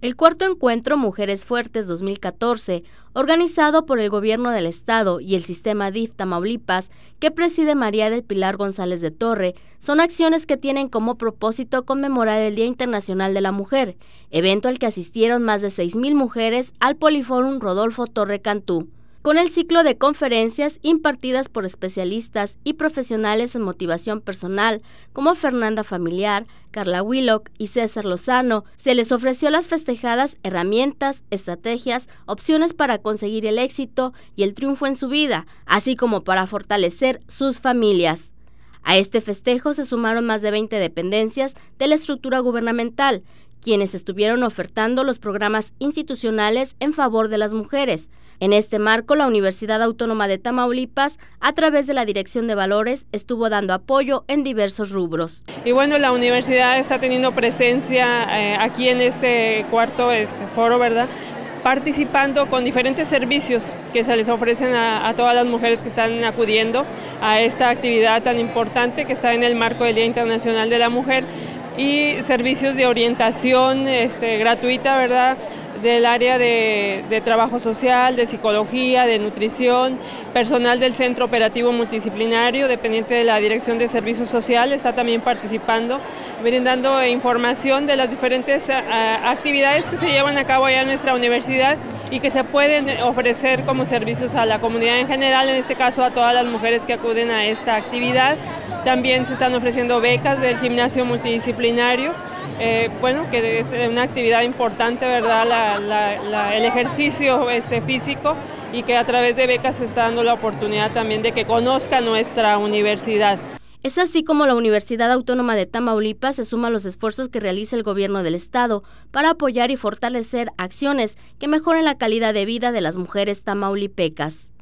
El cuarto encuentro Mujeres Fuertes 2014, organizado por el Gobierno del Estado y el Sistema DIF Tamaulipas, que preside María del Pilar González de Torre, son acciones que tienen como propósito conmemorar el Día Internacional de la Mujer, evento al que asistieron más de 6,000 mujeres al Poliforum Rodolfo Torre Cantú, con el ciclo de conferencias impartidas por especialistas y profesionales en motivación personal como Fernanda Familiar, Carla Willock y César Lozano. Se les ofreció a las festejadas herramientas, estrategias, opciones para conseguir el éxito y el triunfo en su vida, así como para fortalecer sus familias. A este festejo se sumaron más de 20 dependencias de la estructura gubernamental, quienes estuvieron ofertando los programas institucionales en favor de las mujeres. En este marco, la Universidad Autónoma de Tamaulipas, a través de la Dirección de Valores, estuvo dando apoyo en diversos rubros. Y bueno, la universidad está teniendo presencia aquí en este cuarto foro, ¿verdad?, participando con diferentes servicios que se les ofrecen a todas las mujeres que están acudiendo a esta actividad tan importante que está en el marco del Día Internacional de la Mujer, y servicios de orientación gratuita, ¿verdad?, del área de trabajo social, de psicología, de nutrición, personal del Centro Operativo Multidisciplinario, dependiente de la Dirección de Servicios Sociales, está también participando, brindando información de las diferentes actividades que se llevan a cabo allá en nuestra universidad y que se pueden ofrecer como servicios a la comunidad en general, en este caso a todas las mujeres que acuden a esta actividad. También se están ofreciendo becas del gimnasio multidisciplinario, que es una actividad importante, ¿verdad?, el ejercicio físico, y que a través de becas se está dando la oportunidad también de que conozcan nuestra universidad. Es así como la Universidad Autónoma de Tamaulipas se suma a los esfuerzos que realiza el Gobierno del Estado para apoyar y fortalecer acciones que mejoren la calidad de vida de las mujeres tamaulipecas.